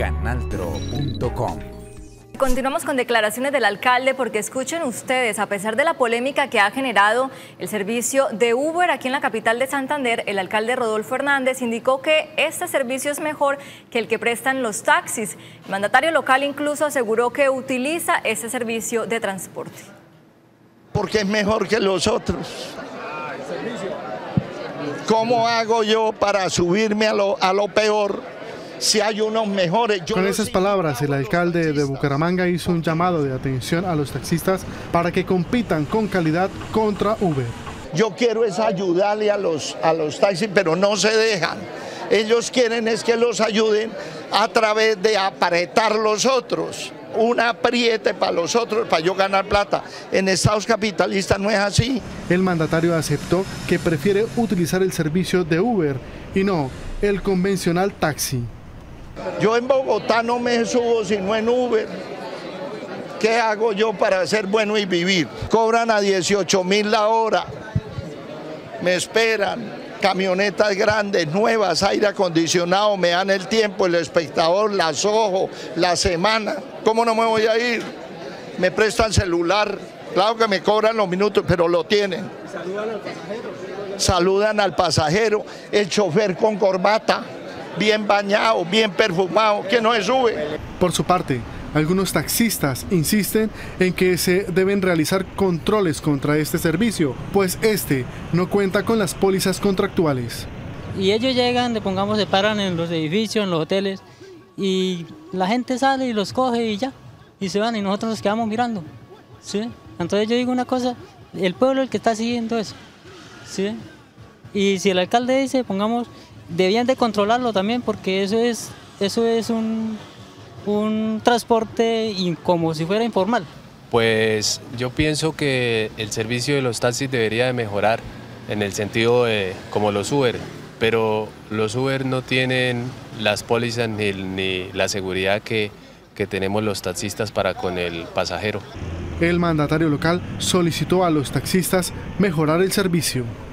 canaltro.com. Continuamos con declaraciones del alcalde porque escuchen ustedes, a pesar de la polémica que ha generado el servicio de Uber aquí en la capital de Santander, el alcalde Rodolfo Hernández indicó que este servicio es mejor que el que prestan los taxis. El mandatario local incluso aseguró que utiliza este servicio de transporte. Porque es mejor que los otros. ¿Cómo hago yo para subirme a lo peor? Si hay unos mejores. Con esas palabras, el alcalde de Bucaramanga hizo un llamado de atención a los taxistas para que compitan con calidad contra Uber. Yo quiero es ayudarle a los taxis, pero no se dejan. Ellos quieren es que los ayuden a través de apretar los otros. Un apriete para los otros, para yo ganar plata. En estados capitalistas no es así. El mandatario aceptó que prefiere utilizar el servicio de Uber y no el convencional taxi. Yo en Bogotá no me subo sino en Uber. ¿Qué hago yo para ser bueno y vivir? Cobran a 18.000 la hora. Me esperan. Camionetas grandes, nuevas, aire acondicionado, me dan el tiempo, el espectador, las ojos, la semana. ¿Cómo no me voy a ir? Me prestan celular. Claro que me cobran los minutos, pero lo tienen. ¿Saludan al pasajero? Saludan al pasajero, el chofer con corbata, bien bañado, bien perfumado, que no se sube. Por su parte, algunos taxistas insisten en que se deben realizar controles contra este servicio, pues este no cuenta con las pólizas contractuales. Y ellos llegan, se paran en los edificios, en los hoteles, y la gente sale y los coge y ya, y se van y nosotros nos quedamos mirando, ¿sí? Entonces yo digo una cosa, el pueblo es el que está siguiendo eso, ¿sí? Y si el alcalde dice, debían de controlarlo también, porque eso es un transporte como si fuera informal. Pues yo pienso que el servicio de los taxis debería de mejorar en el sentido de como los Uber, pero los Uber no tienen las pólizas ni la seguridad que tenemos los taxistas para con el pasajero. El mandatario local solicitó a los taxistas mejorar el servicio.